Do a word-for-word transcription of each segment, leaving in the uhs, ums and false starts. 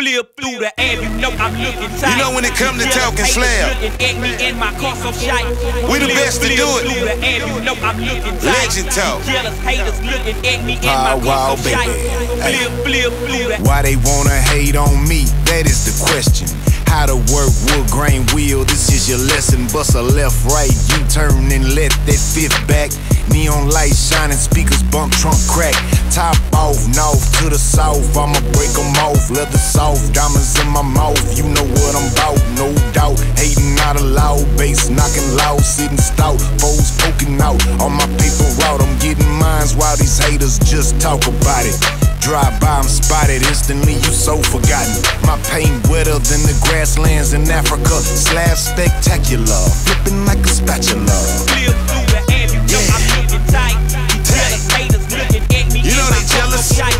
flip through the air, you know I'm looking tight. You know when it come to talking slam, looking at me in my car so shy. We the best to do it. Through the air, you know I'm looking tight. Legend talk. Jealous haters looking at me in my car so shy. Flip, flip through the. Why they wanna hate on me? That is the question. How to work wood grain wheel, this is your lesson. Bust a left, right, U-turn and let that fifth back. Neon lights shining, speakers bump, trunk crack. Top off, north to the south, I'ma break them off. Leather soft, diamonds in my mouth, you know what I'm bout, no doubt. Hating not allowed, bass knocking loud, sitting stout, foes poking out. On my paper route, I'm getting mines while these haters just talk about it. Drive by, I'm spotted, instantly you so forgotten. My paint wetter than the grasslands in Africa. Slab spectacular, flipping like a spatula. Flip through the air, you know I'm looking tight. Jealous haters looking at me. You know they jealous. Flip,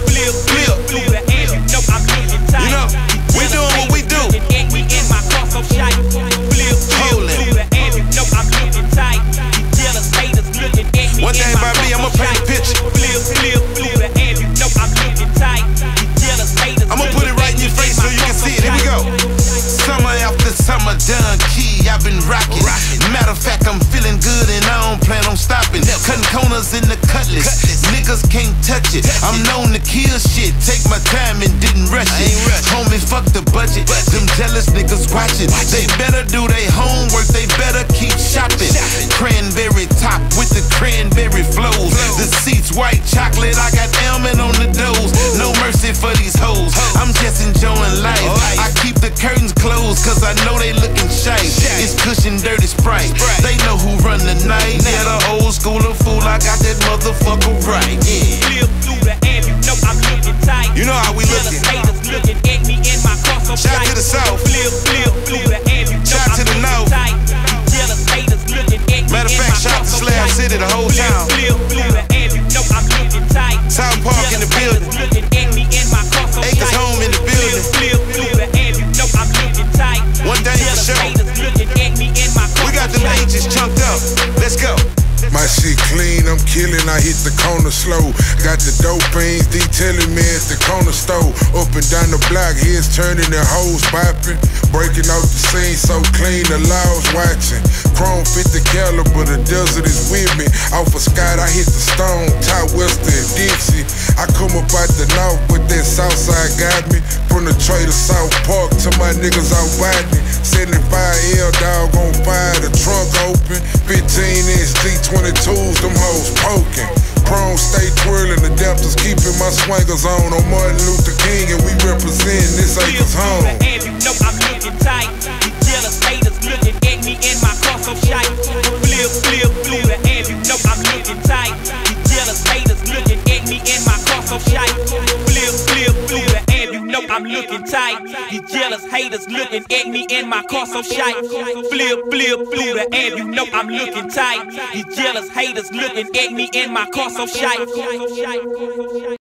flip through the air, you know I'm looking tight. You know, we doing what we do. Looking at me in my car so shy. Flip, flip through the air, you know I'm looking tight. Jealous haters looking at me. One thing about me, I'ma paint a picture. Flip, flip through the air, you know I'm looking tight. Jealous haters. I'ma put it right in your face so you can see it. Here we go. Summer after summer done, key, I've been rocking. Matter of fact, I'm feeling good and I don't plan on stopping. Cutting corners in the cutlass, niggas can't touch it. I'm known to kill shit, take my time and didn't rush it. Homie, fuck the budget, them jealous niggas watching. They better do their homework, they better keep shopping. Cranberry top with the cranberry flows. The seats white chocolate, I got almond on the doors. No mercy for these hoes, I'm just enjoying life. I keep the curtains closed cause I know they looking shy. It's cushion dirty Sprite, they know who run the night. Yeah, the old school of fool, I got that motherfucker right. Yeah. Flip through the air, you know I'm looking tight. You know how we looking. Jealous haters looking at me in my car so Shout shy. to the south. Flip, flip through the air, you know Shout I'm to the looking north. tight. Jealous haters looking at me Matter of in fact, my shout car to so Slab shy. City, the whole Flip, town. flip through the air, you know I'm looking tight. South Park in the building. Jealous haters looking at me in my car so Acres shy. home in the building. Flip, flip through the air, you know I'm looking tight. One thing for Jealous sure, haters looking at me in my car we got so them shy. ages chunked up. Let's go. My shit clean, I'm killing, I hit the corner slow. Got the dope fiends detailing me at the corner store. Up and down the block, heads turning and hoes popping. Breaking out the scene so clean, the laws watching. Chrome fifty caliber, the desert is with me. Off of Scott, I hit the stone, top Western and Dixie. I come up out the north, but that south side got me. From the Trader South Park to my niggas out Biden. seventy-five L dog on fire, the trunk open. fifteen inch G twenty-twos, them hoes poking. Chrome stay twirling, the Deltas keeping my swangers on. On Martin Luther King and we represent this acres home. You know I'm looking tight. You jealous haters looking at me in my car so shy. Flip, flip through the air, you know I'm looking tight. You jealous haters looking at me in my car so shy. Flip, flip through the air, you know I'm looking tight. You jealous haters looking at me in my car so shy. Flip, flip through the air, you know I'm looking tight. You jealous haters looking at me in my car so shy.